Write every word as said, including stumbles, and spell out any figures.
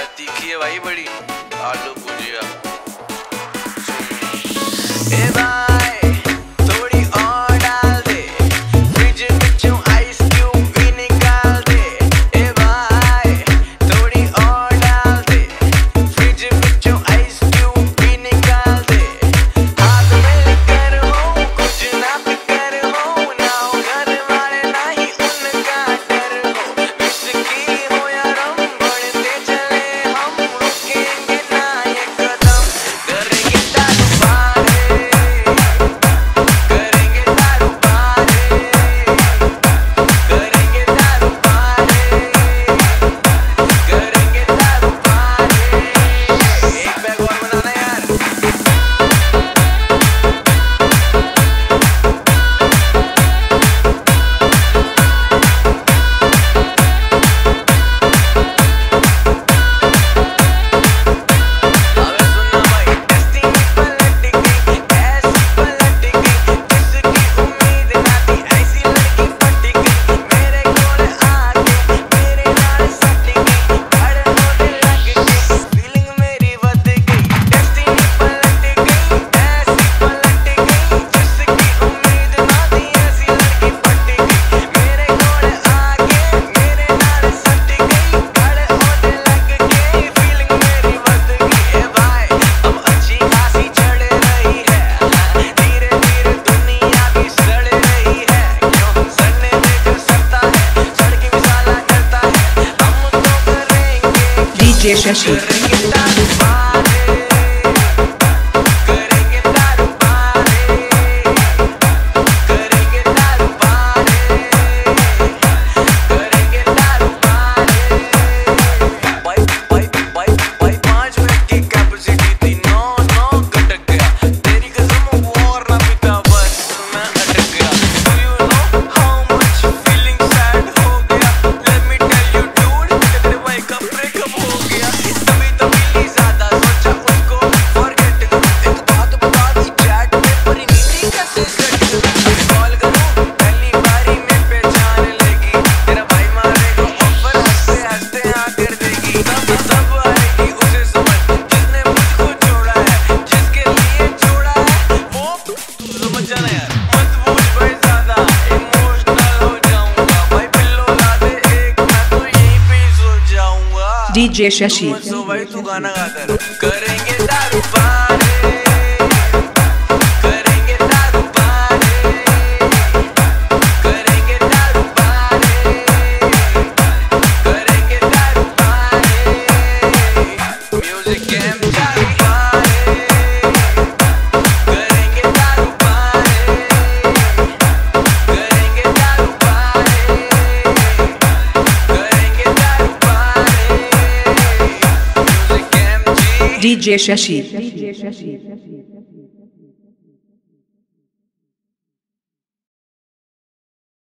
तीखी है भाई बड़ी। आलू भुजिया ए भाई थोड़ी और डाल दे, फ्रिज में आइस क्यूब भी निकाल दे। ए भाई थोड़ी और डाल दे, फ्रिज में आइस क्यूब भी निकाल दे। हाथ में कर हो कुछ ना फिकर हो, ना हो घर वाले ना ही उनका डर हो। विस्की हो या रम बढ़ते चले हम, रुकेंगे ना ये कदम। करेंगे दारू पारे, करेंगे दारू पारे, करेंगे दारू पारे, करेंगे दारू पारे। एक बैग और बनाना यार। अबे सुनना भाई, डेस्टिनी पलट गई, ऐसी पलट गई, जिसकी उम्मीद ना थी ऐसी लड़की पट गई। मेरे कोल आके मेरे नाल सट गई, खड़े होने लग गई, फीलिंग मेरी बद गई। डेस्टिनी पलट गई, ऐसी पलट गई, जिसकी उम्मीद ना थी ऐसी लड़की पट गई। मेरे कोल आके मेरे नाल सट गई, खड़े होने लग गई, फीलिंग मेरी बद गई। ए भाई अब अच्छी खासी चढ़ रही है, धीरे धीरे दुनिया भी सड़ रही है। क्यों सड़ने में जो सड़ता है, सड़की मिसाला करता है। हम तो करेंगे डीजे शशि करेंगे दारू पारे, करेंगे दारू पारे, करेंगे दारू पारे, करेंगे दारू पारे। भाई भाई भाई भाई पाँच मिनट की कैपेसिटी थी, नौ नौ घटक गया। तेरी कसम वो और ना पीता, बस मैं अटक गया। Do you know how much feeling sad हो गया? Let me tell you dude, तेरे भाई का breakup हो गया। तभी तभी ज्यादा सोचा उसको forget करूं, एक बात बता दी चैट पे परिणीति कैसे सेट करूं। अभी कॉल करूं पहली बारी में पहचान लेगी, तेरा भाई मारेगा ऑफर हंसते हंसते हाँ कर देगी। तब तब आएगी उसे समझ जिसने मुझको छोड़ा है, जिसके लिए छोड़ा है वो तू समझ जाना यार। मत पूछ भाई ज्यादा इमोशनल हो जाऊंगा, भाई पिल्लो ला दे एक, मैं तो यहीं पे ही सो जाऊंगा। डीजे शशि मत सो भाई, तू गाना गाता रह। करेंगे दारू पारे, करेंगे दारू पारे, करेंगे दारू पारे, करेंगे दारू पारे। म्यूजिक कैंप दारू पारे, करेंगे दारू पारे, करेंगे दारू पारे, करेंगे दारू पारे। म्यूजिक कैंप जी डीजे शशि